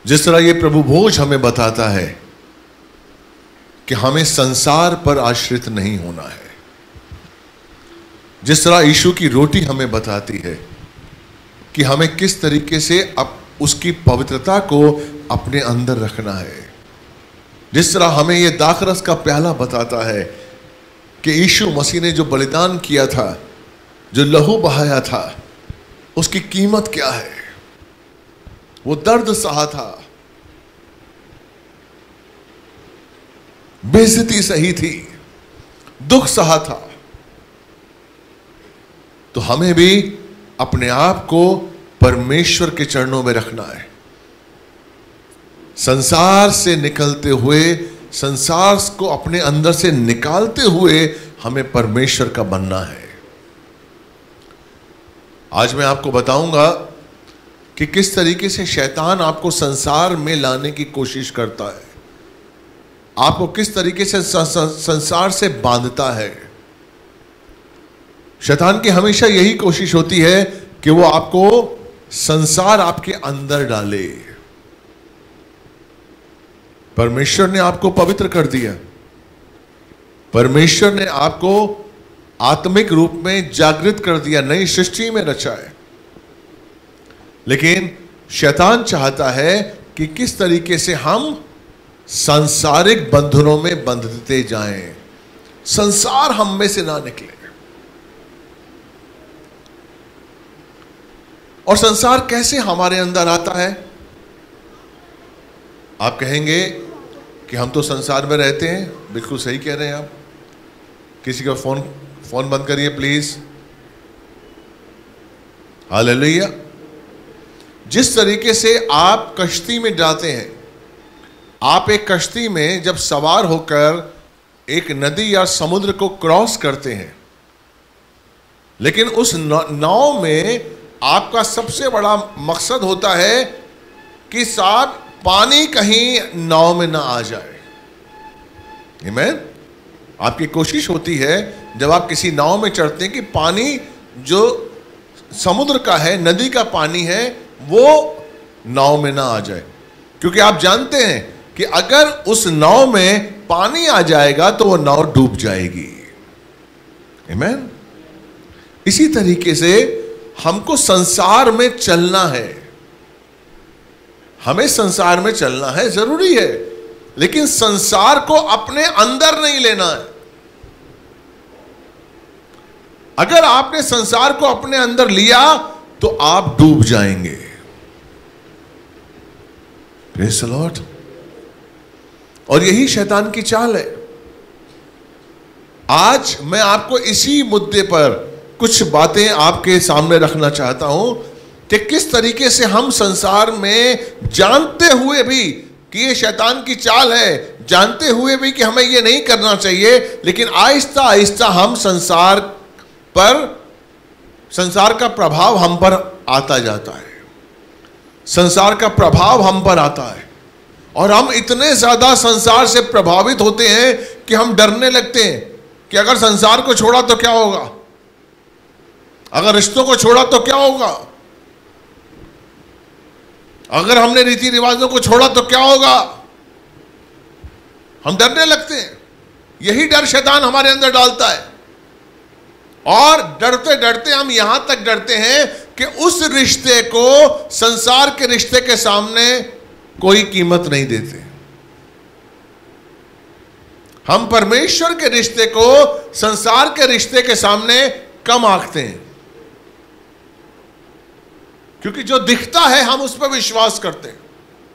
जिस तरह ये प्रभु भोज हमें बताता है कि हमें संसार पर आश्रित नहीं होना है, जिस तरह यीशु की रोटी हमें बताती है कि हमें किस तरीके से अब उसकी पवित्रता को अपने अंदर रखना है, जिस तरह हमें यह दाखरस का प्याला बताता है कि यीशु मसीह ने जो बलिदान किया था, जो लहू बहाया था, उसकी कीमत क्या है। वो दर्द सहा था, बेइज्जती सही थी, दुख सहा था। तो हमें भी अपने आप को परमेश्वर के चरणों में रखना है। संसार से निकलते हुए, संसार को अपने अंदर से निकालते हुए हमें परमेश्वर का बनना है। आज मैं आपको बताऊंगा कि किस तरीके से शैतान आपको संसार में लाने की कोशिश करता है, आपको किस तरीके से संसार से बांधता है। शैतान की हमेशा यही कोशिश होती है कि वो आपको संसार आपके अंदर डाले। परमेश्वर ने आपको पवित्र कर दिया, परमेश्वर ने आपको आत्मिक रूप में जागृत कर दिया, नई सृष्टि में रचा है। लेकिन शैतान चाहता है कि किस तरीके से हम सांसारिक बंधनों में बंधते जाएं, संसार हम में से ना निकले। और संसार कैसे हमारे अंदर आता है? आप कहेंगे कि हम तो संसार में रहते हैं। बिल्कुल सही कह रहे हैं आप। किसी का फोन बंद करिए प्लीज। हालेलुया। जिस तरीके से आप कश्ती में जाते हैं, आप एक कश्ती में जब सवार होकर एक नदी या समुद्र को क्रॉस करते हैं, लेकिन उस नाव में आपका सबसे बड़ा मकसद होता है कि साहब पानी कहीं नाव में ना आ जाए। आमीन। आपकी कोशिश होती है जब आप किसी नाव में चढ़ते हैं कि पानी जो समुद्र का है, नदी का पानी है, वो नाव में ना आ जाए, क्योंकि आप जानते हैं कि अगर उस नाव में पानी आ जाएगा तो वो नाव डूब जाएगी। आमीन। इसी तरीके से हमको संसार में चलना है, हमें संसार में चलना है, जरूरी है, लेकिन संसार को अपने अंदर नहीं लेना है। अगर आपने संसार को अपने अंदर लिया तो आप डूब जाएंगे। Praise the Lord. और यही शैतान की चाल है। आज मैं आपको इसी मुद्दे पर कुछ बातें आपके सामने रखना चाहता हूं कि किस तरीके से हम संसार में, जानते हुए भी कि ये शैतान की चाल है, जानते हुए भी कि हमें ये नहीं करना चाहिए, लेकिन आहिस्ता आहिस्ता हम संसार का प्रभाव हम पर आता जाता है। संसार का प्रभाव हम पर आता है और हम इतने ज्यादा संसार से प्रभावित होते हैं कि हम डरने लगते हैं कि अगर संसार को छोड़ा तो क्या होगा, अगर रिश्तों को छोड़ा तो क्या होगा, अगर हमने रीति रिवाजों को छोड़ा तो क्या होगा। हम डरने लगते हैं। यही डर शैतान हमारे अंदर डालता है और डरते डरते हम यहां तक डरते हैं कि उस रिश्ते को संसार के रिश्ते के सामने कोई कीमत नहीं देते। हम परमेश्वर के रिश्ते को संसार के रिश्ते के सामने कम आंकते हैं, क्योंकि जो दिखता है हम उस पर विश्वास करते हैं।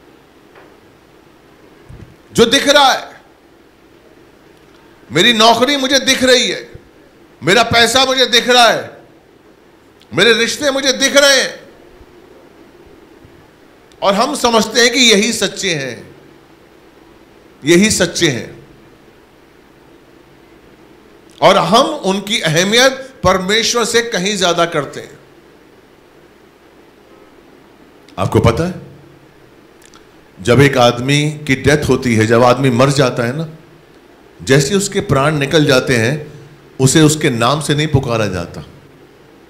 जो दिख रहा है, मेरी नौकरी मुझे दिख रही है, मेरा पैसा मुझे दिख रहा है, मेरे रिश्ते मुझे दिख रहे हैं, और हम समझते हैं कि यही सच्चे हैं, यही सच्चे हैं, और हम उनकी अहमियत परमेश्वर से कहीं ज्यादा करते हैं। आपको पता है, जब एक आदमी की डेथ होती है, जब आदमी मर जाता है ना, जैसे उसके प्राण निकल जाते हैं, उसे उसके नाम से नहीं पुकारा जाता,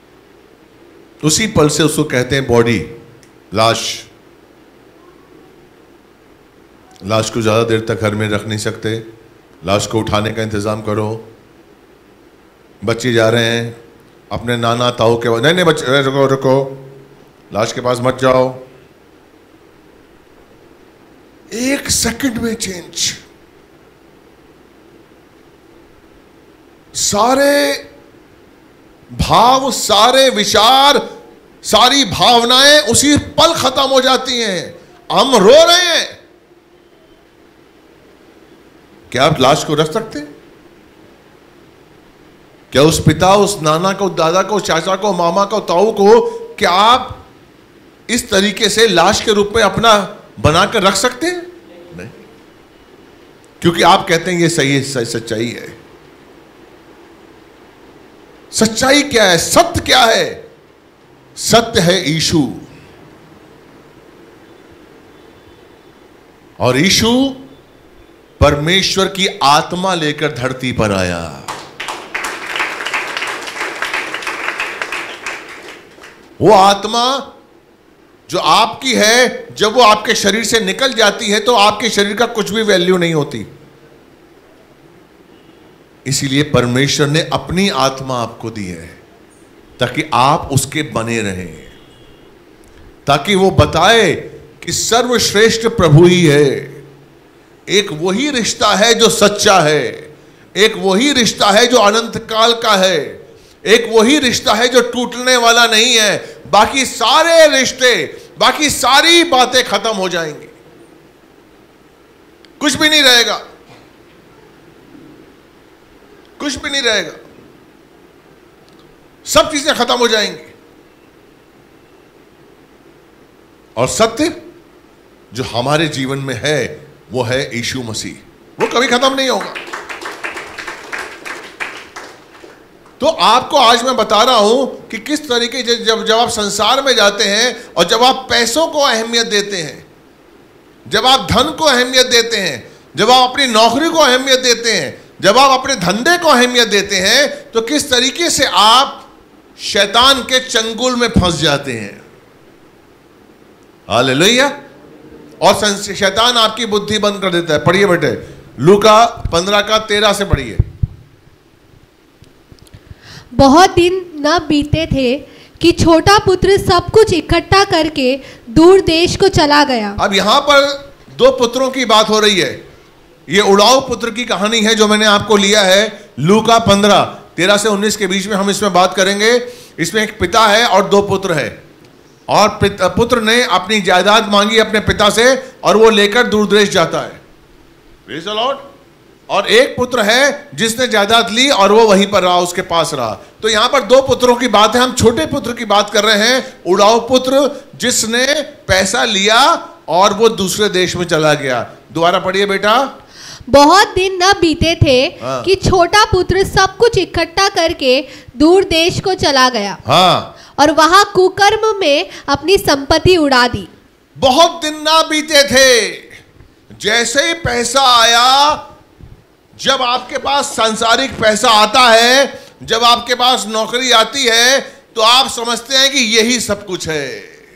उसी पल से उसको कहते हैं बॉडी, लाश। लाश को ज़्यादा देर तक घर में रख नहीं सकते, लाश को उठाने का इंतज़ाम करो। बच्चे जा रहे हैं अपने नाना ताऊ के पास, नहीं नहीं बच्चे रुको रुको, लाश के पास मत जाओ। 1 सेकंड में चेंज। सारे भाव, सारे विचार, सारी भावनाएं उसी पल खत्म हो जाती हैं। हम रो रहे हैं, क्या आप लाश को रख सकते हैं? क्या उस पिता, उस नाना को, दादा को, चाचा को, मामा को, ताऊ को, क्या आप इस तरीके से लाश के रूप में अपना बनाकर रख सकते हैं? नहीं, क्योंकि आप कहते हैं ये सही है, सच्चाई है। सच्चाई क्या है? सत्य क्या है? सत्य है यीशु। और यीशु परमेश्वर की आत्मा लेकर धरती पर आया। वो आत्मा जो आपकी है, जब वो आपके शरीर से निकल जाती है तो आपके शरीर का कुछ भी वैल्यू नहीं होती। इसीलिए परमेश्वर ने अपनी आत्मा आपको दी है ताकि आप उसके बने रहें, ताकि वो बताए कि सर्वश्रेष्ठ प्रभु ही है। एक वही रिश्ता है जो सच्चा है, एक वही रिश्ता है जो अनंत काल का है, एक वही रिश्ता है जो टूटने वाला नहीं है। बाकी सारे रिश्ते, बाकी सारी बातें खत्म हो जाएंगी, कुछ भी नहीं रहेगा, कुछ भी नहीं रहेगा, सब चीजें खत्म हो जाएंगी। और सत्य जो हमारे जीवन में है वो है यीशु मसीह, वो कभी खत्म नहीं होगा। तो आपको आज मैं बता रहा हूं कि किस तरीके से जब आप संसार में जाते हैं और जब आप पैसों को अहमियत देते हैं, जब आप धन को अहमियत देते हैं, जब आप अपनी नौकरी को अहमियत देते हैं, जब आप अपने धंधे को अहमियत देते हैं, तो किस तरीके से आप शैतान के चंगुल में फंस जाते हैं। हालेलुया। और शैतान आपकी बुद्धि बंद कर देता है। पढ़िए बेटे, लूका 15:13 से पढ़िए। बहुत दिन न बीते थे कि छोटा पुत्र सब कुछ इकट्ठा करके दूर देश को चला गया। अब यहां पर 2 पुत्रों की बात हो रही है। ये उड़ाऊ पुत्र की कहानी है जो मैंने आपको लिया है। लूका 15:13 से 19 के बीच में हम इसमें बात करेंगे। इसमें एक पिता है और 2 पुत्र है, और पुत्र ने अपनी जायदाद मांगी अपने पिता से और वो लेकर दूर देश जाता है। Praise the Lord. और एक पुत्र है जिसने जायदाद ली और वो वहीं पर रहा, उसके पास रहा। तो यहां पर 2 पुत्रों की बात है। हम छोटे पुत्र की बात कर रहे हैं, उड़ाऊ पुत्र जिसने पैसा लिया और वो दूसरे देश में चला गया। दोबारा पढ़िए बेटा। बहुत दिन न बीते थे कि छोटा पुत्र सब कुछ इकट्ठा करके दूर देश को चला गया। हाँ। और वहां कुकर्म में अपनी संपत्ति उड़ा दी। बहुत दिन ना बीते थे, जैसे ही पैसा आया, जब आपके पास सांसारिक पैसा आता है, जब आपके पास नौकरी आती है, तो आप समझते हैं कि यही सब कुछ है,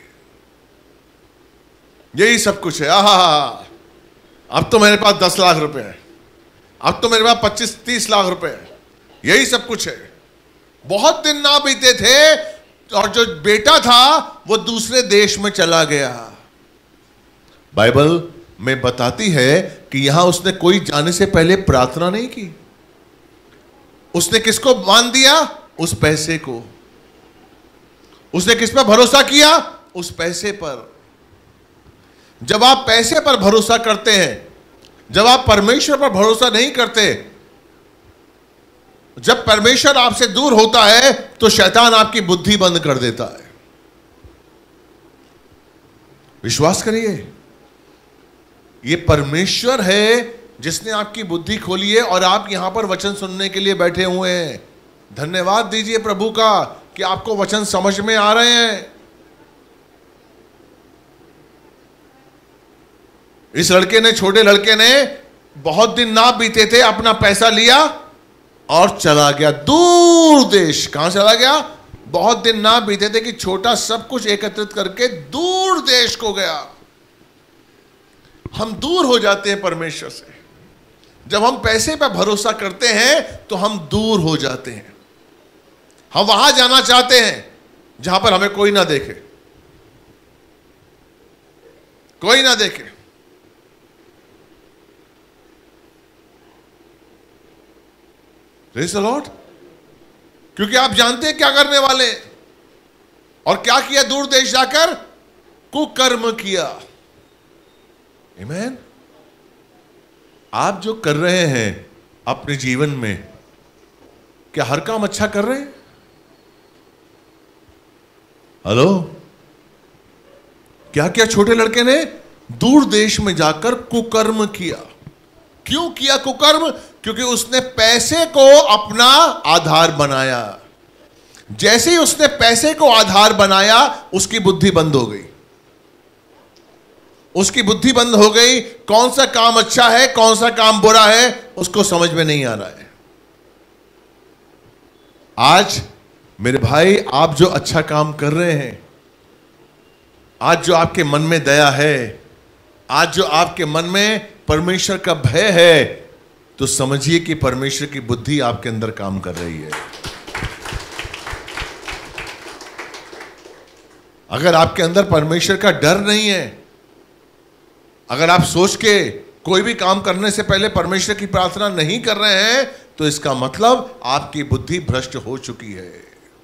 यही सब कुछ है। आहा, अब तो मेरे पास 10 लाख रुपए हैं, अब तो मेरे पास 25-30 लाख रुपए हैं, यही सब कुछ है। बहुत दिन ना बीते थे और जो बेटा था वो दूसरे देश में चला गया। बाइबल में बताती है कि यहां उसने कोई जाने से पहले प्रार्थना नहीं की। उसने किसको मान दिया? उस पैसे को। उसने किस पर भरोसा किया? उस पैसे पर। जब आप पैसे पर भरोसा करते हैं, जब आप परमेश्वर पर भरोसा नहीं करते, जब परमेश्वर आपसे दूर होता है, तो शैतान आपकी बुद्धि बंद कर देता है। विश्वास करिए, ये परमेश्वर है जिसने आपकी बुद्धि खोली है और आप यहां पर वचन सुनने के लिए बैठे हुए हैं। धन्यवाद दीजिए प्रभु का कि आपको वचन समझ में आ रहे हैं। इस लड़के ने, छोटे लड़के ने, बहुत दिन ना बीते थे, अपना पैसा लिया और चला गया दूर देश। कहां चला गया? बहुत दिन ना बीते थे कि छोटा सब कुछ एकत्रित करके दूर देश को गया। हम दूर हो जाते हैं परमेश्वर से। जब हम पैसे पर भरोसा करते हैं तो हम दूर हो जाते हैं। हम वहां जाना चाहते हैं जहां पर हमें कोई ना देखे, कोई ना देखे। Praise the Lord. क्योंकि आप जानते हैं क्या करने वाले हैं। और क्या किया? दूर देश जाकर कुकर्म किया। आमीन। आप जो कर रहे हैं अपने जीवन में, क्या हर काम अच्छा कर रहे हैं? हेलो? क्या क्या छोटे लड़के ने दूर देश में जाकर कुकर्म किया। क्यों किया कुकर्म? क्योंकि उसने पैसे को अपना आधार बनाया। जैसे ही उसने पैसे को आधार बनाया, उसकी बुद्धि बंद हो गई। उसकी बुद्धि बंद हो गई। कौन सा काम अच्छा है, कौन सा काम बुरा है, उसको समझ में नहीं आ रहा है। आज मेरे भाई, आप जो अच्छा काम कर रहे हैं, आज जो आपके मन में दया है, आज जो आपके मन में परमेश्वर का भय है, तो समझिए कि परमेश्वर की बुद्धि आपके अंदर काम कर रही है। अगर आपके अंदर परमेश्वर का डर नहीं है, अगर आप सोच के कोई भी काम करने से पहले परमेश्वर की प्रार्थना नहीं कर रहे हैं, तो इसका मतलब आपकी बुद्धि भ्रष्ट हो चुकी है।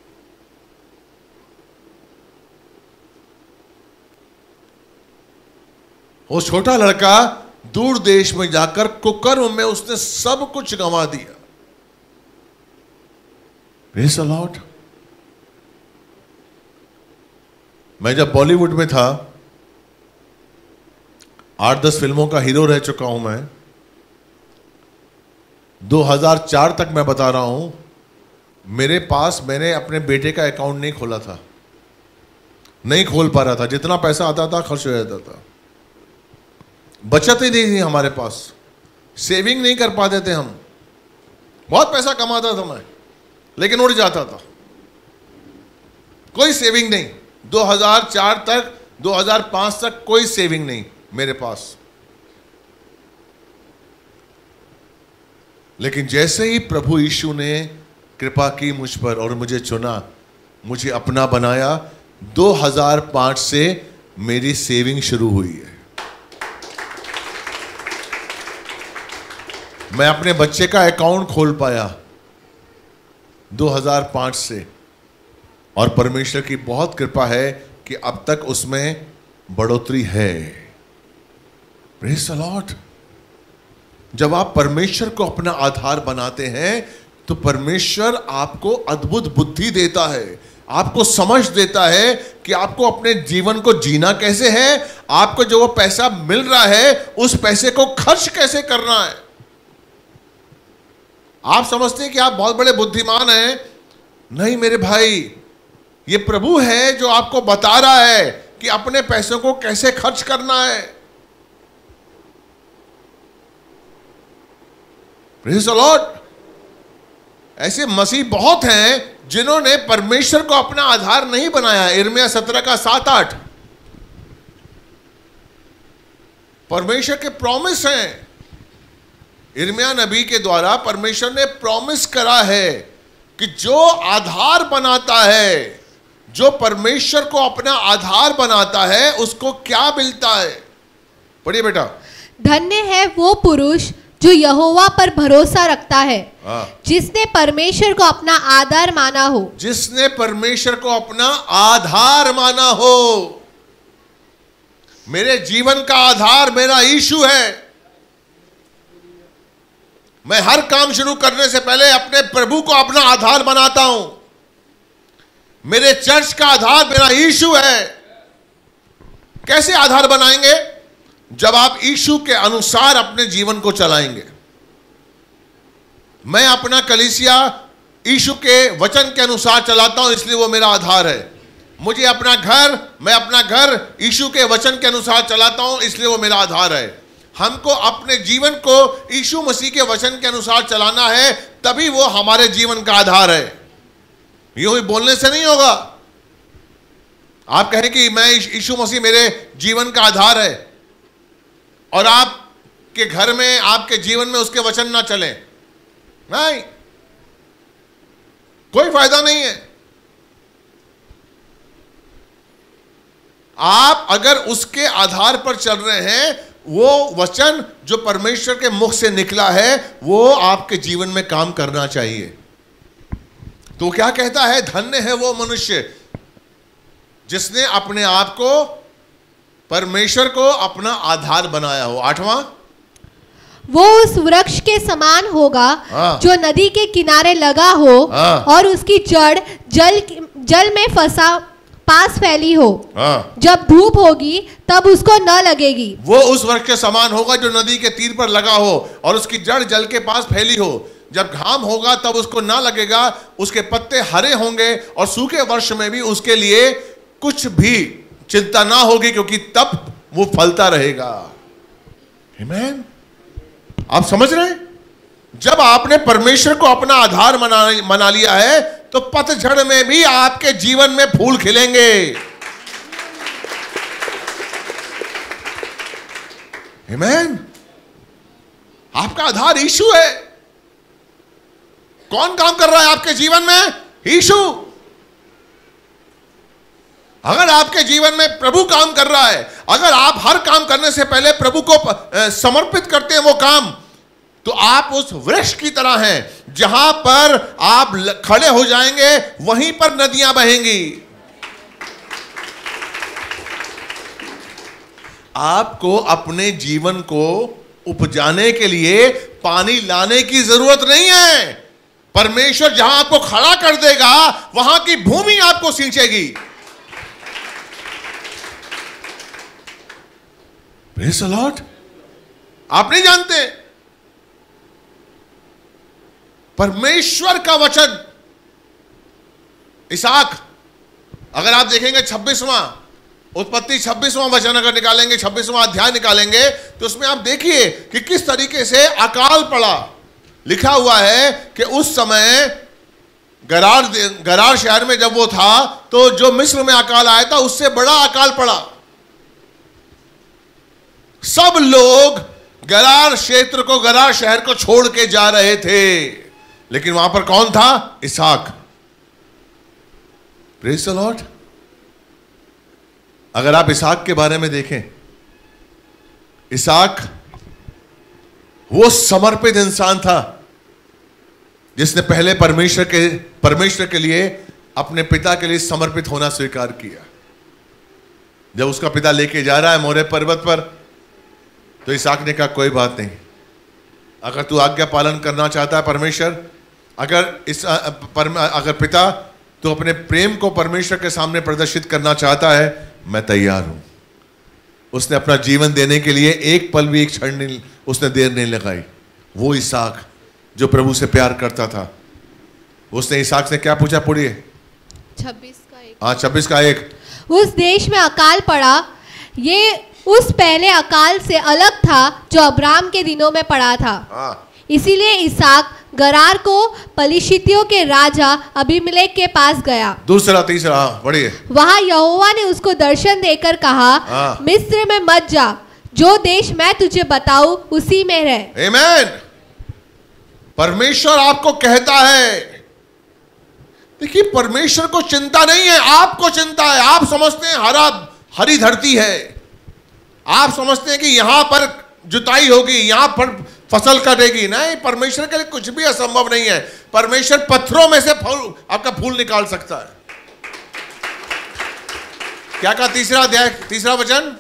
वो छोटा लड़का दूर देश में जाकर कुकर्म में उसने सब कुछ गंवा दिया। Praise the Lord. मैं जब बॉलीवुड में था, 8-10 फिल्मों का हीरो रह चुका हूं मैं। 2004 तक मैं बता रहा हूं, मेरे पास मैंने अपने बेटे का अकाउंट नहीं खोला था, नहीं खोल पा रहा था। जितना पैसा आता था खर्च हो जाता था। बचत ही नहीं थी हमारे पास, सेविंग नहीं कर पाते थे हम। बहुत पैसा कमाता था मैं, लेकिन उड़ जाता था, कोई सेविंग नहीं। 2004 तक, 2005 तक कोई सेविंग नहीं मेरे पास। लेकिन जैसे ही प्रभु यीशु ने कृपा की मुझ पर और मुझे चुना, मुझे अपना बनाया, 2005 से मेरी सेविंग शुरू हुई है। मैं अपने बच्चे का अकाउंट खोल पाया 2005 से, और परमेश्वर की बहुत कृपा है कि अब तक उसमें बढ़ोतरी है। Praise the Lord. जब आप परमेश्वर को अपना आधार बनाते हैं, तो परमेश्वर आपको अद्भुत बुद्धि देता है, आपको समझ देता है कि आपको अपने जीवन को जीना कैसे है, आपको जो वो पैसा मिल रहा है उस पैसे को खर्च कैसे करना है। आप समझते हैं कि आप बहुत बड़े बुद्धिमान हैं। नहीं मेरे भाई, ये प्रभु है जो आपको बता रहा है कि अपने पैसों को कैसे खर्च करना है। Praise the Lord. ऐसे मसीह बहुत हैं जिन्होंने परमेश्वर को अपना आधार नहीं बनाया। यिर्मयाह 17 का 7-8 परमेश्वर के प्रॉमिस हैं। यिर्मयाह नबी के द्वारा परमेश्वर ने प्रॉमिस करा है कि जो आधार बनाता है, जो परमेश्वर को अपना आधार बनाता है, उसको क्या मिलता है। पढ़िए बेटा। धन्य है वो पुरुष जो यहोवा पर भरोसा रखता है, जिसने परमेश्वर को अपना आधार माना हो। जिसने परमेश्वर को अपना आधार माना हो। मेरे जीवन का आधार मेरा यीशु है। मैं हर काम शुरू करने से पहले अपने प्रभु को अपना आधार बनाता हूं। मेरे चर्च का आधार मेरा यीशु है। कैसे आधार बनाएंगे? जब आप यीशु के अनुसार अपने जीवन को चलाएंगे। मैं अपना कलीसिया यीशु के वचन के अनुसार चलाता हूं, इसलिए वो मेरा आधार है। मुझे अपना घर, मैं अपना घर यीशु के वचन के अनुसार चलाता हूं, इसलिए वो मेरा आधार है। हमको अपने जीवन को यीशु मसीह के वचन के अनुसार चलाना है, तभी वो हमारे जीवन का आधार है। यूं ही बोलने से नहीं होगा। आप कहें कि मैं यीशु मसीह मेरे जीवन का आधार है, और आपके घर में, आपके जीवन में उसके वचन ना चले, नहीं, कोई फायदा नहीं है। आप अगर उसके आधार पर चल रहे हैं, वो वचन जो परमेश्वर के मुख से निकला है वो आपके जीवन में काम करना चाहिए। तो क्या कहता है? धन्य है वो मनुष्य जिसने अपने आप को, परमेश्वर को अपना आधार बनाया हो। 8वां, वो उस वृक्ष के समान होगा जो नदी के किनारे लगा हो और उसकी जड़ जल में पास फैली हो। जब धूप होगी तब उसको न लगेगी। वो उस वृक्ष के समान होगा जो नदी के तीर पर लगा हो और उसकी जड़ जल के पास फैली हो। जब घाम होगा तब उसको ना लगेगा, उसके पत्ते हरे होंगे और सूखे वर्ष में भी उसके लिए कुछ भी चिंता ना होगी, क्योंकि तब वो फलता रहेगा। आमीन। आप समझ रहे हैं? जब आपने परमेश्वर को अपना आधार मना लिया है तो पतझड़ में भी आपके जीवन में फूल खिलेंगे। आमीन। आपका आधार यीशु है। कौन काम कर रहा है आपके जीवन में? यीशु। अगर आपके जीवन में प्रभु काम कर रहा है, अगर आप हर काम करने से पहले प्रभु को समर्पित करते हैं वो काम, तो आप उस वृक्ष की तरह हैं जहां पर आप खड़े हो जाएंगे, वहीं पर नदियां बहेंगी। आपको अपने जीवन को उपजाने के लिए पानी लाने की जरूरत नहीं है। परमेश्वर जहां आपको खड़ा कर देगा वहां की भूमि आपको सींचेगी। Praise the Lord. आप नहीं जानते, परमेश्वर का वचन इसहाक, अगर आप देखेंगे 26वां उत्पत्ति 26वां वचन अगर निकालेंगे, 26वां अध्याय निकालेंगे, तो उसमें आप देखिए कि किस तरीके से अकाल पड़ा। लिखा हुआ है कि उस समय गरार शहर में जब वो था तो जो मिस्र में अकाल आया था उससे बड़ा अकाल पड़ा। सब लोग गरार क्षेत्र को, गरार शहर को छोड़ के जा रहे थे, लेकिन वहां पर कौन था? इसहाक। Praise the Lord. अगर आप इसहाक के बारे में देखें, इसहाक वो समर्पित इंसान था जिसने पहले परमेश्वर के लिए, अपने पिता के लिए समर्पित होना स्वीकार किया। जब उसका पिता लेके जा रहा है मोरे पर्वत पर, तो इसहाक ने कहा कोई बात नहीं, अगर तू आज्ञा पालन करना चाहता है परमेश्वर, अगर पिता तो अपने प्रेम को परमेश्वर के सामने प्रदर्शित करना चाहता है, मैं तैयार हूं। उसने अपना जीवन देने के लिए एक पल भी, एक क्षण नहीं, उसने देर नहीं लगाई। वो इसहाक जो प्रभु से प्यार करता था, उसने इसहाक से क्या पूछा? पढ़िए 26 का 1। उस देश में अकाल पड़ा, ये उस पहले अकाल से अलग था जो अब्राम के दिनों में पड़ा था। इसीलिए इसहाक गरार को पलिश्तियों के राजा अबीमेलेक के पास गया। दूसरा तीसरा पढ़िए। वहां यहोवा ने उसको दर्शन देकर कहा, मिस्र में मत जा, जो देश मैं तुझे बताऊं उसी में रह। आमीन। परमेश्वर आपको कहता है, देखिए परमेश्वर को चिंता नहीं है, आपको चिंता है। आप समझते हैं हरी धरती है, आप समझते हैं कि यहां पर जुताई होगी, यहां पर फसल कटेगी। नहीं, परमेश्वर के लिए कुछ भी असंभव नहीं है। परमेश्वर पत्थरों में से फूल, आपका फूल निकाल सकता है। क्या कहा? तीसरा अध्याय, तीसरा वचन,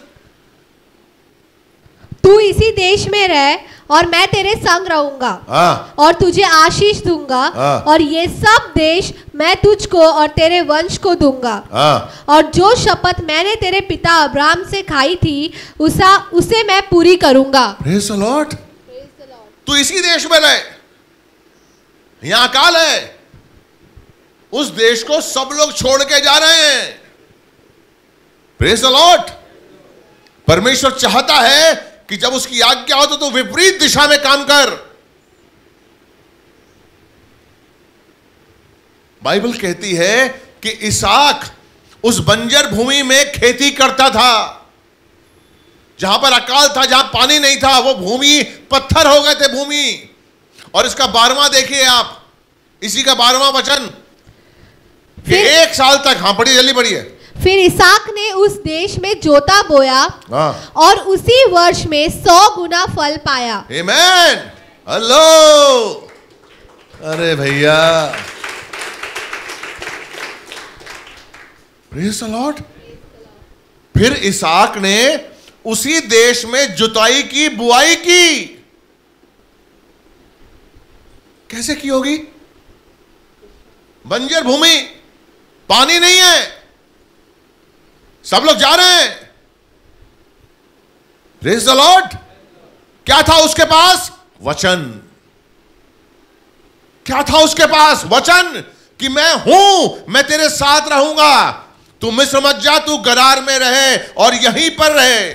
तू इसी देश में रह और मैं तेरे संग रहूंगा और तुझे आशीष दूंगा और ये सब देश मैं तुझको और तेरे वंश को दूंगा और जो शपथ मैंने तेरे पिता अब्राहम से खाई थी उसे मैं पूरी करूंगा। Praise the Lord. तू इसी देश में रहे, यहां अकाल है, उस देश को सब लोग छोड़ के जा रहे हैं। Praise the Lord. परमेश्वर चाहता है कि जब उसकी आज्ञा हो तो विपरीत दिशा में काम कर। बाइबल कहती है कि इसहाक उस बंजर भूमि में खेती करता था। जहां पर अकाल था, जहां पानी नहीं था, वो भूमि पत्थर हो गए थे भूमि। और इसका 12वां देखिए आप, इसी का 12वां वचन कि 1 साल तक, हाँ पढ़िए जल्दी पढ़िए। फिर इसहाक ने उस देश में जोता बोया और उसी वर्ष में 100 गुना फल पाया। आमेन। हेलो, अरे भैया, प्रेज़ द लॉर्ड। फिर इसहाक ने उसी देश में जुताई की, बुआई की। कैसे की होगी? बंजर भूमि, पानी नहीं है, सब लोग जा रहे हैं। Praise the Lord. क्या था उसके पास? वचन। क्या था उसके पास? वचन कि मैं हूं, मैं तेरे साथ रहूंगा, तू मिस्र मत जा, तू गरार में रहे और यहीं पर रहे।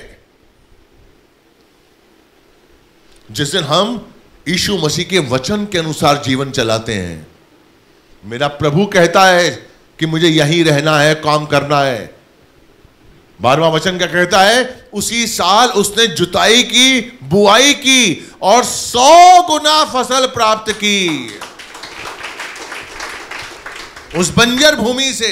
जिस दिन हम यीशु मसीह के वचन के अनुसार जीवन चलाते हैं, मेरा प्रभु कहता है कि मुझे यहीं रहना है, काम करना है। 12वां वचन क्या कहता है? उसी साल उसने जुताई की, बुआई की और 100 गुना फसल प्राप्त की उस बंजर भूमि से।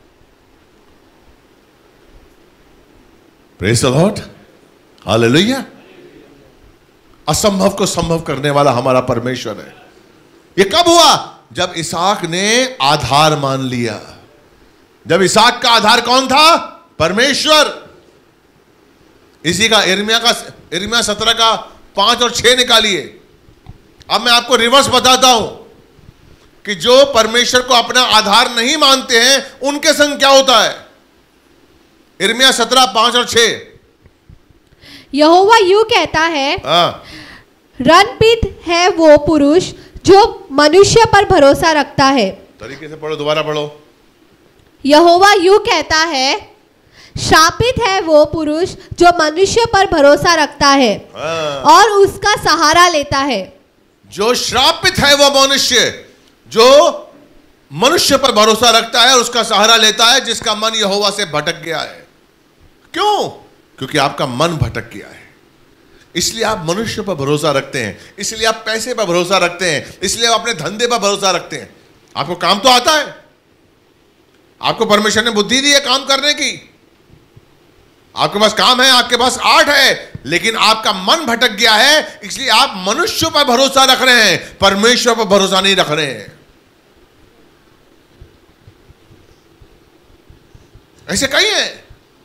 Praise the Lord, hallelujah. असंभव को संभव करने वाला हमारा परमेश्वर है। यह कब हुआ? जब इसहाक ने आधार मान लिया। जब इसहाक का आधार कौन था? परमेश्वर। इसी का यिर्मयाह 17 का 5 और 6 निकालिए। अब मैं आपको रिवर्स बताता हूं कि जो परमेश्वर को अपना आधार नहीं मानते हैं उनके संग क्या होता है। यिर्मयाह 17, 5 और 6। यहोवा यूं कहता है, रणपीत है वो पुरुष जो मनुष्य पर भरोसा रखता है। तरीके से पढ़ो, दोबारा पढ़ो। यहोवा यूं कहता है, शापित है वो पुरुष जो मनुष्य पर भरोसा रखता है और उसका सहारा लेता है। जो श्रापित है वो मनुष्य जो मनुष्य पर भरोसा रखता है और उसका सहारा लेता है, जिसका मन यहोवा से भटक गया है। क्यों? क्योंकि आपका मन भटक गया है, इसलिए आप मनुष्य पर भरोसा रखते हैं, इसलिए आप पैसे पर भरोसा रखते हैं, इसलिए आप अपने धंधे पर भरोसा रखते हैं। आपको काम तो आता है, आपको परमेश्वर ने बुद्धि दी है काम करने की, आपके पास काम है, आपके पास आर्ट है, लेकिन आपका मन भटक गया है, इसलिए आप मनुष्य पर भरोसा रख रहे हैं, परमेश्वर पर भरोसा नहीं रख रहे हैं। ऐसे कई हैं,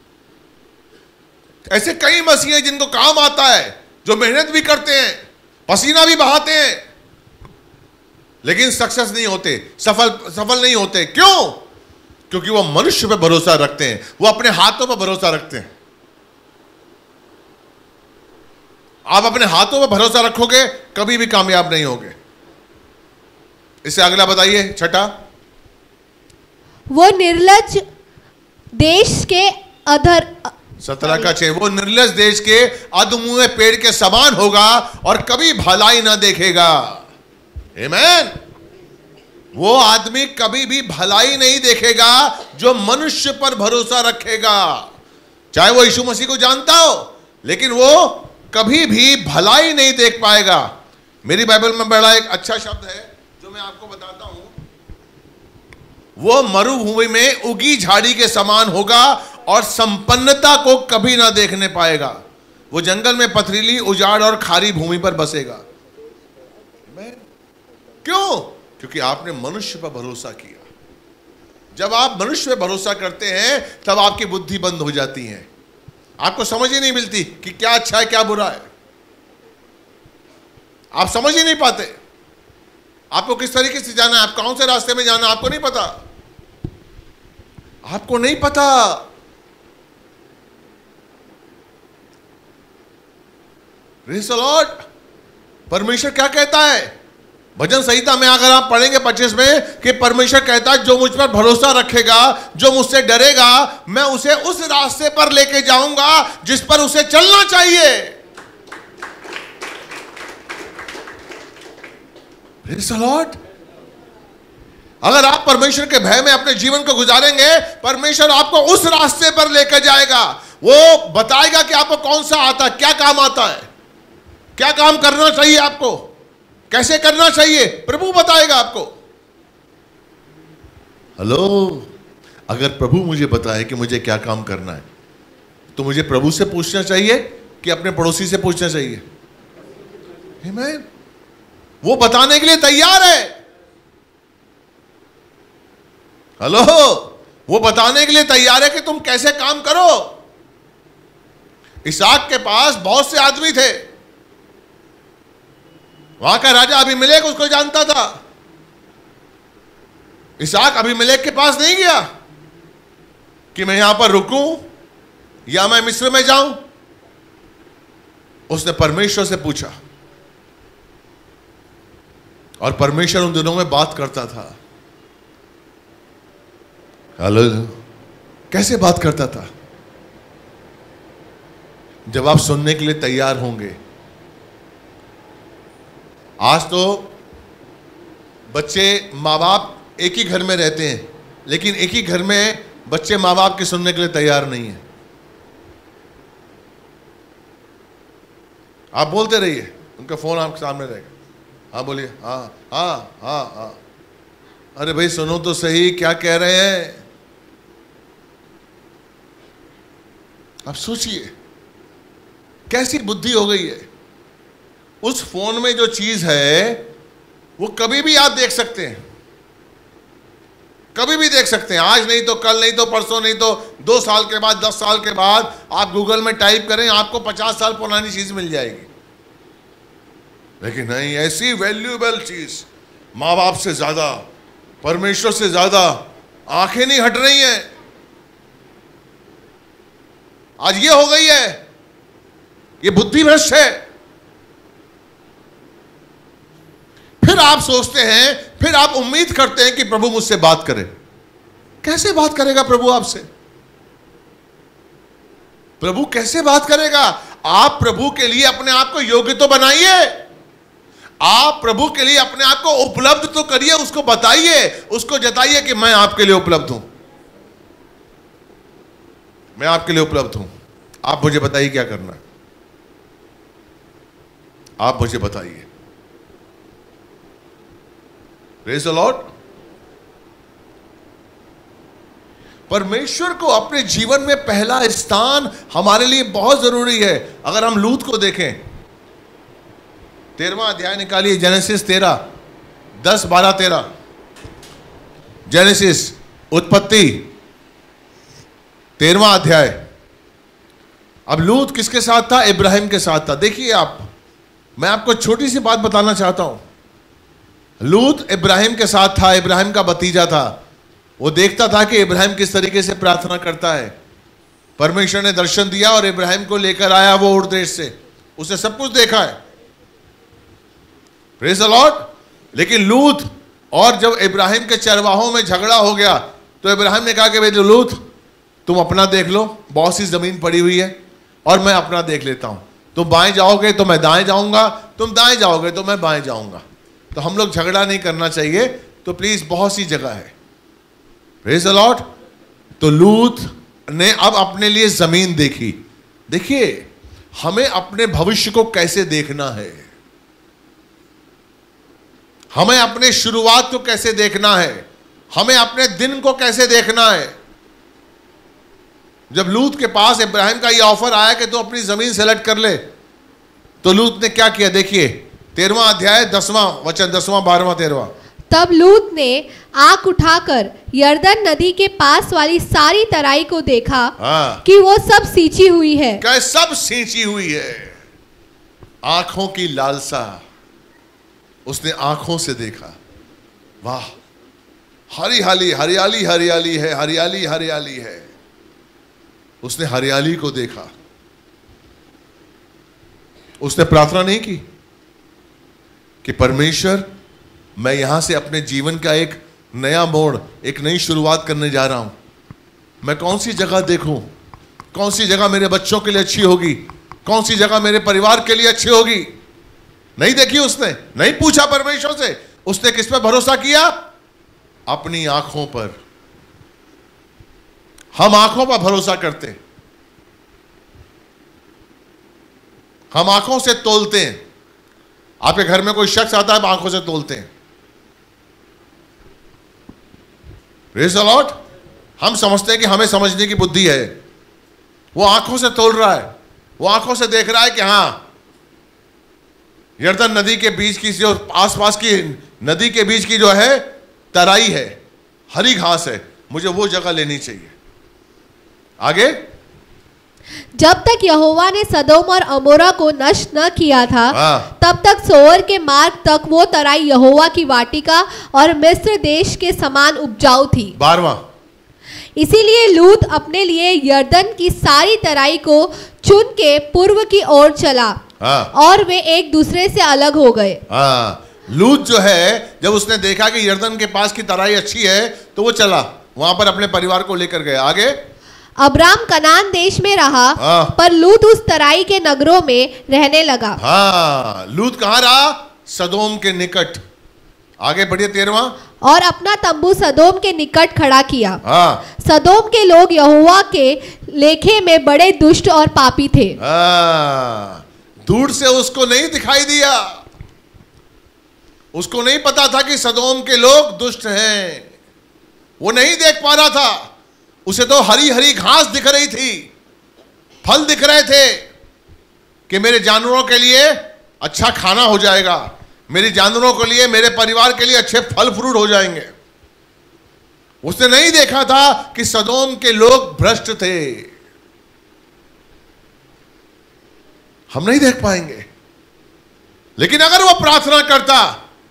ऐसे कई मसीह हैं जिनको काम आता है, जो मेहनत भी करते हैं, पसीना भी बहाते हैं, लेकिन सक्सेस नहीं होते, सफल नहीं होते। क्यों? क्योंकि वो मनुष्य पर भरोसा रखते हैं, वो अपने हाथों पर भरोसा रखते हैं। आप अपने हाथों पर भरोसा रखोगे कभी भी कामयाब नहीं होगे। इससे अगला बताइए, छठा। वो निर्लज देश के अधर 17 का 6। वो निर्लज देश के अधमुए पेड़ के समान होगा और कभी भलाई ना देखेगा। आमीन। वो आदमी कभी भी भलाई नहीं देखेगा जो मनुष्य पर भरोसा रखेगा। चाहे वो यीशु मसीह को जानता हो, लेकिन वो कभी भी भलाई नहीं देख पाएगा। मेरी बाइबल में बड़ा एक अच्छा शब्द है जो मैं आपको बताता हूं। वो मरुभूमि में उगी झाड़ी के समान होगा और संपन्नता को कभी ना देखने पाएगा। वो जंगल में पथरीली, उजाड़ और खारी भूमि पर बसेगा। क्यों? क्योंकि आपने मनुष्य पर भरोसा किया। जब आप मनुष्य पर भरोसा करते हैं तब आपकी बुद्धि बंद हो जाती है, आपको समझ ही नहीं मिलती कि क्या अच्छा है क्या बुरा है। आप समझ ही नहीं पाते आपको किस तरीके से जाना है, आप कौन से रास्ते में जाना, आपको नहीं पता, आपको नहीं पता। Praise the Lord. परमेश्वर क्या कहता है भजन संहिता में, अगर आप पढ़ेंगे 25 में, कि परमेश्वर कहता है जो मुझ पर भरोसा रखेगा, जो मुझसे डरेगा, मैं उसे उस रास्ते पर लेके जाऊंगा जिस पर उसे चलना चाहिए। Praise the Lord. अगर आप परमेश्वर के भय में अपने जीवन को गुजारेंगे, परमेश्वर आपको उस रास्ते पर लेकर जाएगा, वो बताएगा कि आपको कौन सा आता है, क्या काम आता है, क्या काम करना चाहिए आपको, कैसे करना चाहिए, प्रभु बताएगा आपको। हेलो, अगर प्रभु मुझे बताए कि मुझे क्या काम करना है, तो मुझे प्रभु से पूछना चाहिए कि अपने पड़ोसी से पूछना चाहिए? आमीन। वो बताने के लिए तैयार है। हेलो, वो बताने के लिए तैयार है कि तुम कैसे काम करो। इसहाक के पास बहुत से आदमी थे। वहां का राजा अबीमेलेक उसको जानता था। इसहाक अबीमेलेक के पास नहीं गया कि मैं यहां पर रुकूं या मैं मिस्र में जाऊं। उसने परमेश्वर से पूछा, और परमेश्वर उन दिनों में बात करता था। हेलो, कैसे बात करता था? जब आप सुनने के लिए तैयार होंगे। आज तो बच्चे माँ बाप एक ही घर में रहते हैं, लेकिन एक ही घर में बच्चे माँ बाप के सुनने के लिए तैयार नहीं है। आप बोलते रहिए, उनका फोन आपके सामने रहेगा। हाँ बोलिए, हाँ हाँ हाँ हाँ। अरे भाई सुनो तो सही, क्या कह रहे हैं? आप सोचिए कैसी बुद्धि हो गई है। उस फोन में जो चीज है वो कभी भी आप देख सकते हैं, कभी भी देख सकते हैं। आज नहीं तो कल, नहीं तो परसों, नहीं तो 2 साल के बाद, 10 साल के बाद आप गूगल में टाइप करें, आपको 50 साल पुरानी चीज मिल जाएगी। लेकिन नहीं, ऐसी वैल्यूएबल चीज, माँ बाप से ज्यादा, परमेश्वर से ज्यादा आंखें नहीं हट रही हैं। आज ये हो गई है, ये बुद्धि भ्रष्ट है। फिर आप सोचते हैं, फिर आप उम्मीद करते हैं कि प्रभु मुझसे बात करे। कैसे बात करेगा प्रभु आपसे? प्रभु कैसे बात करेगा? आप प्रभु के लिए अपने आप को योग्य तो बनाइए, आप प्रभु के लिए अपने आप को उपलब्ध तो करिए, उसको बताइए, उसको जताइए कि मैं आपके लिए उपलब्ध हूं, मैं आपके लिए उपलब्ध हूं। आप मुझे बताइए क्या करना है, आप मुझे बताइए। Praise the Lord. परमेश्वर को अपने जीवन में पहला स्थान हमारे लिए बहुत जरूरी है। अगर हम लूत को देखें, 13वां अध्याय निकालिए, जेनेसिस 13, 10, 12, 13। जेनेसिस, उत्पत्ति 13वां अध्याय। अब लूत किसके साथ था? इब्राहिम के साथ था। देखिए आप, मैं आपको छोटी सी बात बताना चाहता हूं। लूत इब्राहिम के साथ था, इब्राहिम का भतीजा था। वो देखता था कि इब्राहिम किस तरीके से प्रार्थना करता है। परमेश्वर ने दर्शन दिया और इब्राहिम को लेकर आया वो उर देश से, उसने सब कुछ देखा है। Praise the Lord. लेकिन लूत, और जब इब्राहिम के चरवाहों में झगड़ा हो गया तो इब्राहिम ने कहा कि भाई लूत तुम अपना देख लो, बहुत सी जमीन पड़ी हुई है और मैं अपना देख लेता हूं। तुम बाएं जाओगे तो मैं दाएं जाऊंगा, तुम दाएं जाओगे तो मैं बाएं जाऊंगा। तो हम लोग झगड़ा नहीं करना चाहिए, तो प्लीज बहुत सी जगह है। Praise the Lord. तो लूत ने अब अपने लिए जमीन देखी। देखिए, हमें अपने भविष्य को कैसे देखना है, हमें अपने शुरुआत को कैसे देखना है, हमें अपने दिन को कैसे देखना है। जब लूत के पास इब्राहिम का यह ऑफर आया कि तू अपनी जमीन सेलेक्ट कर ले, तो लूत ने क्या किया? देखिए 13वां अध्याय 10वां वचन, 10वां 12वां 13वां। तब लूत ने आंख उठाकर यरदन नदी के पास वाली सारी तराई को देखा कि वो सब सींची हुई है। क्या सब सींची हुई है? आंखों की लालसा, उसने आंखों से देखा। वाह, हरियाली हरियाली हरियाली है, हरियाली हरियाली है। उसने हरियाली को देखा। उसने प्रार्थना नहीं की कि परमेश्वर, मैं यहां से अपने जीवन का एक नया मोड़, एक नई शुरुआत करने जा रहा हूं। मैं कौन सी जगह देखूं, कौन सी जगह मेरे बच्चों के लिए अच्छी होगी, कौन सी जगह मेरे परिवार के लिए अच्छी होगी। नहीं देखी उसने, नहीं पूछा परमेश्वर से। उसने किस पर भरोसा किया? अपनी आंखों पर। हम आंखों पर भरोसा करते हैं। हम आंखों से तोलते हैं। आपके घर में कोई शख्स आता है, आंखों से तोलते हैं। Praise the Lord. हम समझते हैं कि हमें समझने की बुद्धि है, वो आंखों से तोल रहा है, वो आंखों से देख रहा है कि हां, यरदन नदी के बीच की जो आसपास की नदी के बीच की जो है तराई है, हरी घास है, मुझे वो जगह लेनी चाहिए। आगे, जब तक यहोवा ने सदोम और अमोरा को नष्ट न किया था, तब तक सोअर के मार्ग तक वो तराई यहोवा की वाटिका और मिस्र देश के समान उपजाऊ थी। 12वां, इसीलिए लूत अपने लिए यरदन की सारी तराई को चुन के पूर्व की ओर चला, और वे एक दूसरे से अलग हो गए। लूत जो है, जब उसने देखा कि यरदन के पास की तराई अच्छी है, तो वो चला वहां पर अपने परिवार को लेकर गया। आगे, अब्राम कनान देश में रहा, पर लूत उस तराई के नगरों में रहने लगा। लूत कहाँ रहा? सदोम के निकट। आगे बढ़िए, 13वां, और अपना तंबू सदोम के निकट खड़ा किया। सदोम के लोग यहोवा के लेखे में बड़े दुष्ट और पापी थे। दूर से उसको नहीं दिखाई दिया, उसको नहीं पता था कि सदोम के लोग दुष्ट हैं, वो नहीं देख पा रहा था। उसे तो हरी हरी घास दिख रही थी, फल दिख रहे थे कि मेरे जानवरों के लिए अच्छा खाना हो जाएगा, मेरे जानवरों के लिए, मेरे परिवार के लिए अच्छे फल फ्रूट हो जाएंगे। उसने नहीं देखा था कि सदोम के लोग भ्रष्ट थे। हम नहीं देख पाएंगे, लेकिन अगर वो प्रार्थना करता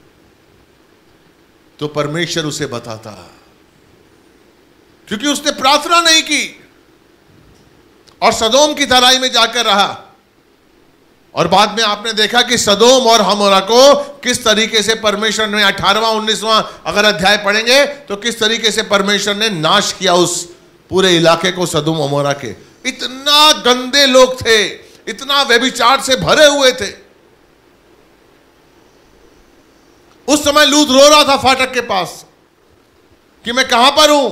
तो परमेश्वर उसे बताता, क्योंकि उसने प्रार्थना नहीं की और सदोम की तराई में जाकर रहा। और बाद में आपने देखा कि सदोम और हमोरा को किस तरीके से परमेश्वर ने 18वां 19वां अगर अध्याय पढ़ेंगे तो किस तरीके से परमेश्वर ने नाश किया उस पूरे इलाके को, सदोम अमोरा के। इतना गंदे लोग थे, इतना व्यभिचार से भरे हुए थे। उस समय लूत रो रहा था फाटक के पास कि मैं कहां पर हूं।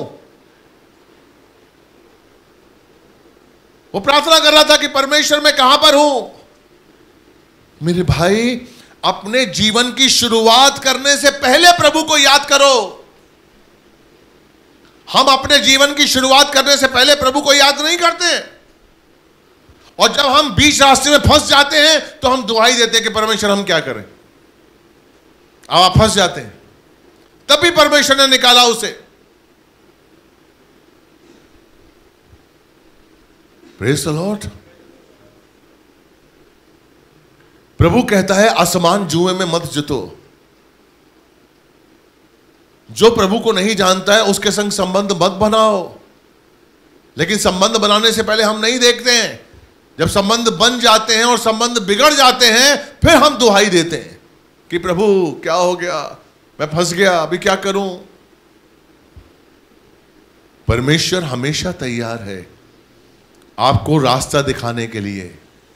वो प्रार्थना कर रहा था कि परमेश्वर मैं कहां पर हूं। मेरे भाई, अपने जीवन की शुरुआत करने से पहले प्रभु को याद करो। हम अपने जीवन की शुरुआत करने से पहले प्रभु को याद नहीं करते, और जब हम बीच रास्ते में फंस जाते हैं तो हम दुआई देते हैं कि परमेश्वर हम क्या करें। अब आप फंस जाते हैं, तभी परमेश्वर ने निकाला उसे। Praise the Lord. प्रभु कहता है आसमान जुए में मत जुतो। जो प्रभु को नहीं जानता है उसके संग संबंध मत बनाओ। लेकिन संबंध बनाने से पहले हम नहीं देखते हैं। जब संबंध बन जाते हैं और संबंध बिगड़ जाते हैं, फिर हम दुहाई देते हैं कि प्रभु क्या हो गया, मैं फंस गया, अभी क्या करूं। परमेश्वर हमेशा तैयार है आपको रास्ता दिखाने के लिए,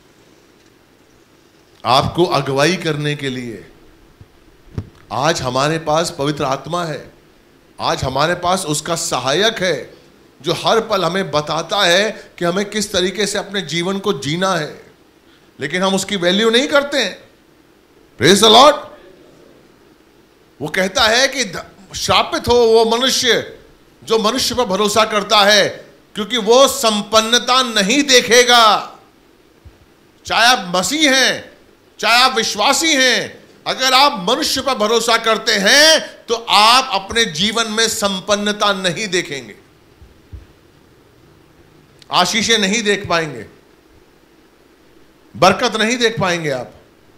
आपको अगुवाई करने के लिए। आज हमारे पास पवित्र आत्मा है, आज हमारे पास उसका सहायक है जो हर पल हमें बताता है कि हमें किस तरीके से अपने जीवन को जीना है, लेकिन हम उसकी वैल्यू नहीं करते हैं। Praise the Lord. वो कहता है कि श्रापित हो वो मनुष्य जो मनुष्य पर भरोसा करता है, क्योंकि वो संपन्नता नहीं देखेगा। चाहे आप मसीह हैं, चाहे आप विश्वासी हैं, अगर आप मनुष्य पर भरोसा करते हैं तो आप अपने जीवन में संपन्नता नहीं देखेंगे, आशीषें नहीं देख पाएंगे, बरकत नहीं देख पाएंगे आप।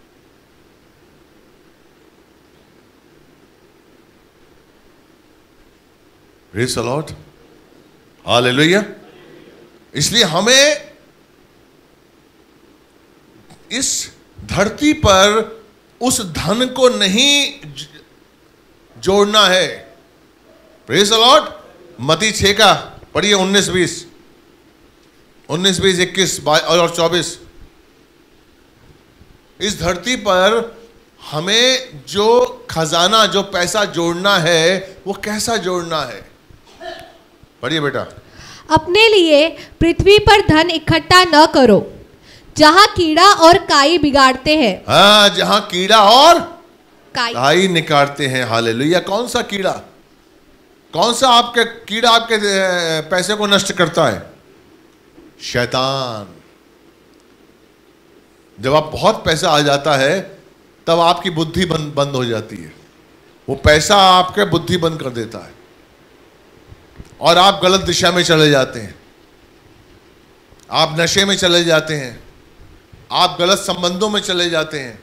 Praise the Lord, hallelujah. इसलिए हमें इस धरती पर उस धन को नहीं जोड़ना है। Praise the Lord. मत्ती 6 का पढ़िए 19-20, 21 और 24। इस धरती पर हमें जो खजाना, जो पैसा जोड़ना है, वो कैसा जोड़ना है? पढ़िए बेटा। अपने लिए पृथ्वी पर धन इकट्ठा न करो, जहाँ कीड़ा और काई बिगाड़ते हैं। हाँ, जहाँ कीड़ा और काई निकालते हैं। हालेलुया। कौन सा कीड़ा, कौन सा आपके कीड़ा आपके पैसे को नष्ट करता है? शैतान। जब आप बहुत पैसा आ जाता है तब आपकी बुद्धि बंद हो जाती है। वो पैसा आपके बुद्धि बंद कर देता है और आप गलत दिशा में चले जाते हैं। आप नशे में चले जाते हैं, आप गलत संबंधों में चले जाते हैं।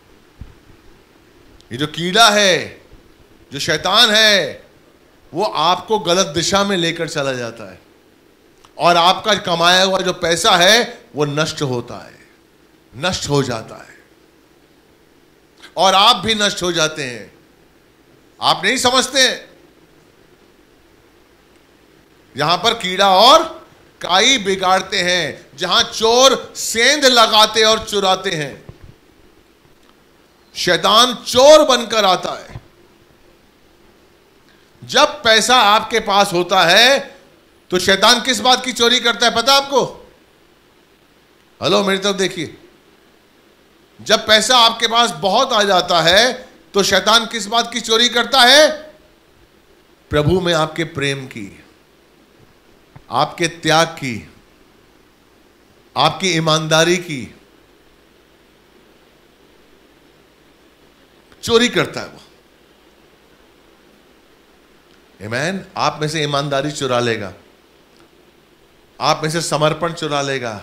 ये जो कीड़ा है, जो शैतान है, वो आपको गलत दिशा में लेकर चला जाता है और आपका कमाया हुआ जो पैसा है वो नष्ट होता है, नष्ट हो जाता है और आप भी नष्ट हो जाते हैं। आप नहीं समझते। यहां पर कीड़ा और काई बिगाड़ते हैं, जहां चोर सेंध लगाते और चुराते हैं। शैतान चोर बनकर आता है। जब पैसा आपके पास होता है तो शैतान किस बात की चोरी करता है पता आपको? हेलो, मेरी तरफ देखिए। जब पैसा आपके पास बहुत आ जाता है तो शैतान किस बात की चोरी करता है? प्रभु में आपके प्रेम की, आपके त्याग की, आपकी ईमानदारी की चोरी करता है वो। आमीन। आप में से ईमानदारी चुरा लेगा, आप में से समर्पण चुरा लेगा,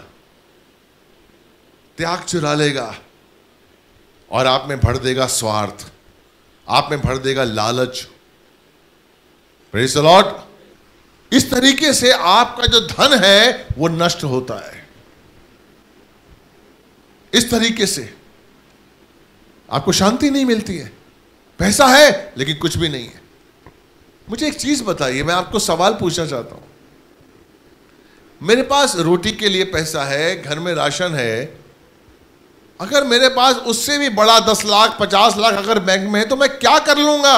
त्याग चुरा लेगा और आप में भर देगा स्वार्थ, आप में भर देगा लालच। Praise the Lord. इस तरीके से आपका जो धन है वो नष्ट होता है। इस तरीके से आपको शांति नहीं मिलती है। पैसा है लेकिन कुछ भी नहीं है। मुझे एक चीज बताइए, मैं आपको सवाल पूछना चाहता हूं। मेरे पास रोटी के लिए पैसा है, घर में राशन है, अगर मेरे पास उससे भी बड़ा 10 लाख 50 लाख अगर बैंक में है तो मैं क्या कर लूंगा?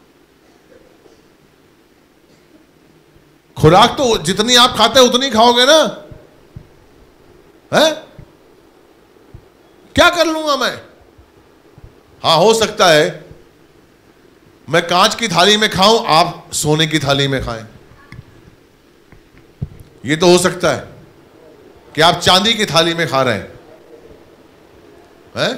खुराक तो जितनी आप खाते हैं उतनी खाओगे ना, है? क्या कर लूंगा मैं? हाँ, हो सकता है मैं कांच की थाली में खाऊं, आप सोने की थाली में खाएं। ये तो हो सकता है कि आप चांदी की थाली में खा रहे हैं, हैं?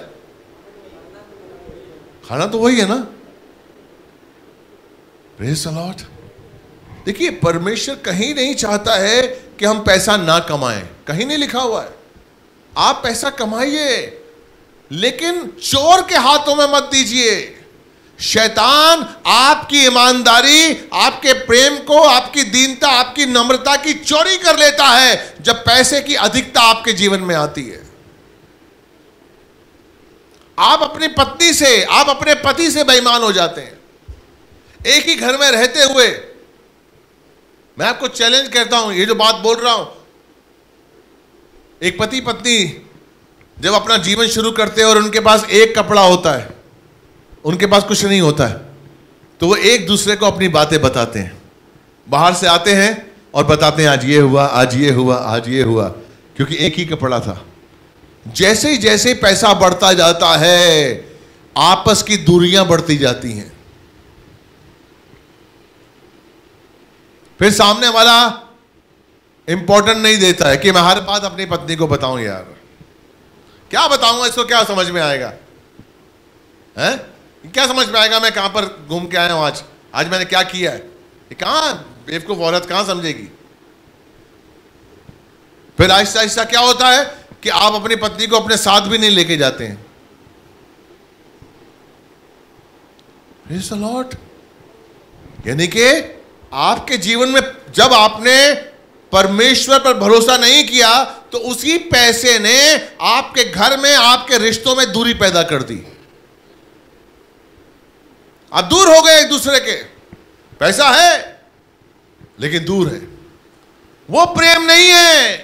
खाना तो वही है ना। Praise the Lord. देखिए, परमेश्वर कहीं नहीं चाहता है कि हम पैसा ना कमाएं, कहीं नहीं लिखा हुआ है। आप पैसा कमाइए लेकिन चोर के हाथों में मत दीजिए। शैतान आपकी ईमानदारी, आपके प्रेम को, आपकी दीनता, आपकी नम्रता की चोरी कर लेता है जब पैसे की अधिकता आपके जीवन में आती है। आप अपनी पत्नी से, आप अपने पति से बेईमान हो जाते हैं। एक ही घर में रहते हुए मैं आपको चैलेंज करता हूं, ये जो बात बोल रहा हूं, एक पति पत्नी जब अपना जीवन शुरू करते हैं और उनके पास एक कपड़ा होता है, उनके पास कुछ नहीं होता है, तो वो एक दूसरे को अपनी बातें बताते हैं। बाहर से आते हैं और बताते हैं आज ये हुआ, आज ये हुआ, आज ये हुआ, क्योंकि एक ही कपड़ा था। जैसे जैसे पैसा बढ़ता जाता है आपस की दूरियां बढ़ती जाती हैं। फिर सामने वाला इंपॉर्टेंट नहीं देता है कि मैं हर बात अपनी पत्नी को बताऊं। यार क्या बताऊंगा, इसको क्या समझ में आएगा? हैं? क्या समझ में आएगा मैं कहां पर घूम के आया हूं, आज मैंने क्या किया है? कहां बेवकूफ औरत कहां समझेगी? फिर आहिस्ता आहिस्ता क्या होता है कि आप अपनी पत्नी को अपने साथ भी नहीं लेके जाते हैं। Praise the Lord. यानी कि आपके जीवन में जब आपने परमेश्वर पर भरोसा नहीं किया तो उसी पैसे ने आपके घर में, आपके रिश्तों में दूरी पैदा कर दी। आप दूर हो गए एक दूसरे के। पैसा है लेकिन दूर है, वो प्रेम नहीं है।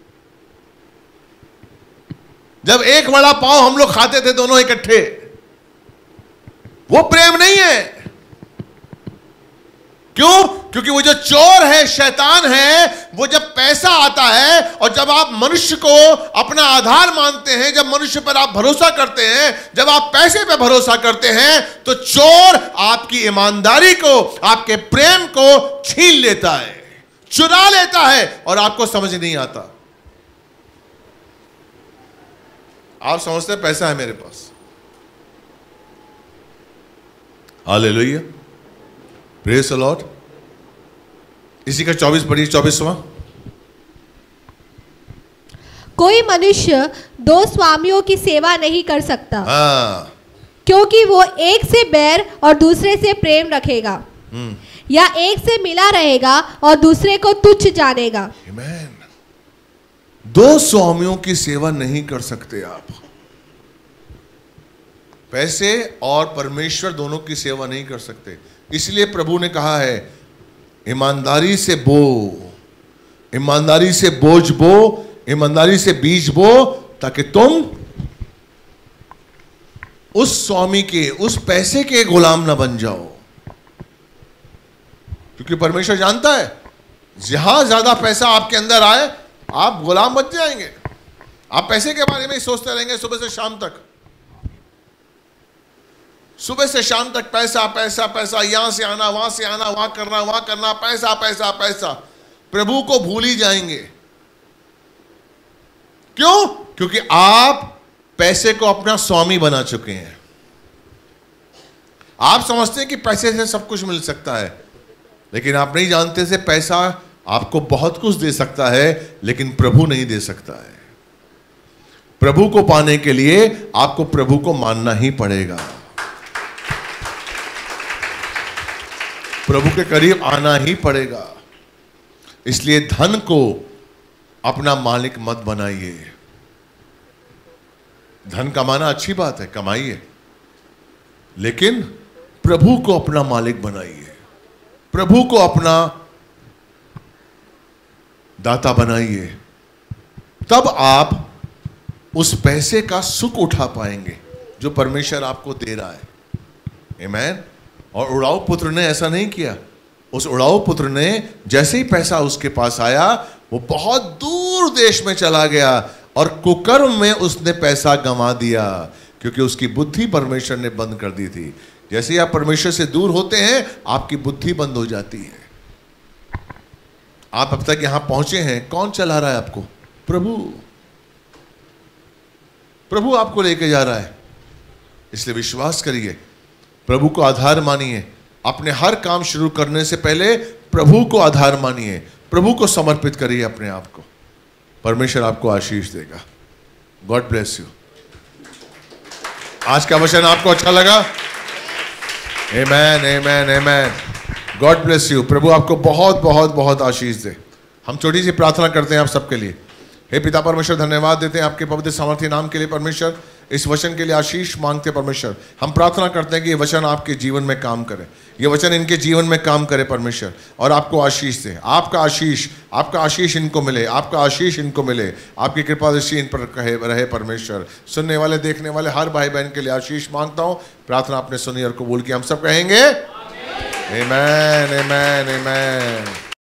जब एक वड़ा पाव हम लोग खाते थे दोनों इकट्ठे, वो प्रेम नहीं है। क्यों? क्योंकि वो जो चोर है, शैतान है, वो जब पैसा आता है और जब आप मनुष्य को अपना आधार मानते हैं, जब मनुष्य पर आप भरोसा करते हैं, जब आप पैसे पर भरोसा करते हैं, तो चोर आपकी ईमानदारी को, आपके प्रेम को छीन लेता है, चुरा लेता है और आपको समझ नहीं आता। आप समझते हैं पैसा है मेरे पास, हालेलुया, प्रेज द लॉर्ड। इसी का 24 पढ़िए, 24वां। कोई मनुष्य दो स्वामियों की सेवा नहीं कर सकता, क्योंकि वो एक से बैर और दूसरे से प्रेम रखेगा, या एक से मिला रहेगा और दूसरे को तुच्छ जानेगा। आमीन। दो स्वामियों की सेवा नहीं कर सकते आप। पैसे और परमेश्वर दोनों की सेवा नहीं कर सकते। इसलिए प्रभु ने कहा है, ईमानदारी से बो, ईमानदारी से बोझ बो, ईमानदारी से बीज बो, ताकि तुम उस स्वामी के, उस पैसे के गुलाम ना बन जाओ। क्योंकि परमेश्वर जानता है जहां ज्यादा पैसा आपके अंदर आए, आप गुलाम बन जाएंगे। आप पैसे के बारे में ही सोचते रहेंगे सुबह से शाम तक, सुबह से शाम तक पैसा पैसा पैसा, यहां से आना, वहां से आना, वहां करना, पैसा पैसा पैसा। प्रभु को भूल ही जाएंगे। क्यों? क्योंकि आप पैसे को अपना स्वामी बना चुके हैं। आप समझते हैं कि पैसे से सब कुछ मिल सकता है, लेकिन आप नहीं जानते से पैसा आपको बहुत कुछ दे सकता है, लेकिन प्रभु नहीं दे सकता है। प्रभु को पाने के लिए आपको प्रभु को मानना ही पड़ेगा, प्रभु के करीब आना ही पड़ेगा। इसलिए धन को अपना मालिक मत बनाइए। धन कमाना अच्छी बात है, कमाइए, लेकिन प्रभु को अपना मालिक बनाइए, प्रभु को अपना दाता बनाइए। तब आप उस पैसे का सुख उठा पाएंगे जो परमेश्वर आपको दे रहा है। आमीन। और उड़ाऊ पुत्र ने ऐसा नहीं किया। उस उड़ाऊ पुत्र ने जैसे ही पैसा उसके पास आया, वो बहुत दूर देश में चला गया और कुकर्म में उसने पैसा गंवा दिया, क्योंकि उसकी बुद्धि परमेश्वर ने बंद कर दी थी। जैसे ही आप परमेश्वर से दूर होते हैं, आपकी बुद्धि बंद हो जाती है। आप अब तक यहां पहुंचे हैं, कौन चला रहा है आपको? प्रभु। प्रभु आपको लेके जा रहा है। इसलिए विश्वास करिए, प्रभु को आधार मानिए। अपने हर काम शुरू करने से पहले प्रभु को आधार मानिए, प्रभु को समर्पित करिए अपने आप को। परमेश्वर आपको आशीष देगा। God bless you. आज का वचन आपको अच्छा लगा? Amen, amen, amen. God bless you. प्रभु आपको बहुत बहुत बहुत आशीष दे। हम छोटी सी प्रार्थना करते हैं आप सबके लिए। हे पिता परमेश्वर, धन्यवाद देते हैं आपके पवित्र सामर्थ्य नाम के लिए। परमेश्वर, इस वचन के लिए आशीष मांगते हैं परमेश्वर। हम प्रार्थना करते हैं कि ये वचन आपके जीवन में काम करे, ये वचन इनके जीवन में काम करे परमेश्वर, और आपको आशीष दे। आपका आशीष इनको मिले, आपका आशीष इनको मिले। आपकी कृपा दृष्टि इन पर रहे परमेश्वर। सुनने वाले, देखने वाले हर भाई बहन के लिए आशीष मांगता हूँ। प्रार्थना आपने सुनी और कबूल की। हम सब कहेंगे आमीन, आमीन, आमीन।